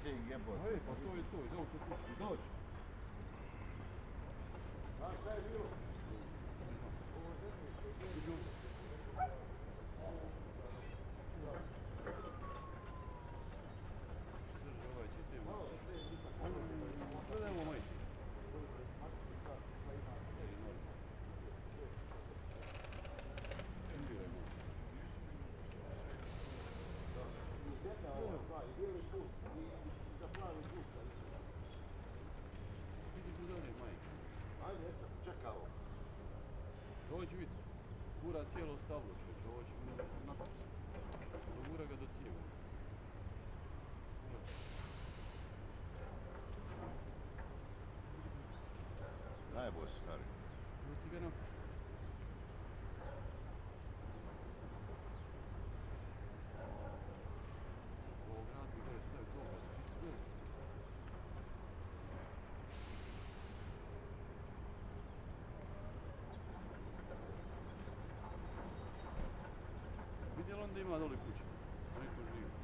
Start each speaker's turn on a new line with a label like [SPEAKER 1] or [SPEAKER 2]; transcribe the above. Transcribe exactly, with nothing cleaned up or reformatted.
[SPEAKER 1] leasing jebote.
[SPEAKER 2] Ej, pa to je to, iz auto kuću.
[SPEAKER 1] Dođi. A šta je bilo?
[SPEAKER 2] Drži, ovaj će te malo. Gledaj ovo majke. Simbiraj malo. Idi tu dalje, majke.
[SPEAKER 1] Ajde, čekao.
[SPEAKER 2] Ovo će vidjeti. Gura cijelo stablo, čovječe, ovo će mi napustiti. Dogura ga do cijeva.
[SPEAKER 1] Najbolj si stari.
[SPEAKER 2] Ovo ti ga napusti. Ovo grad mi gore stavi to, pa ti ti gledaj. Vidjeli on da ima dole kuća? Neko živi.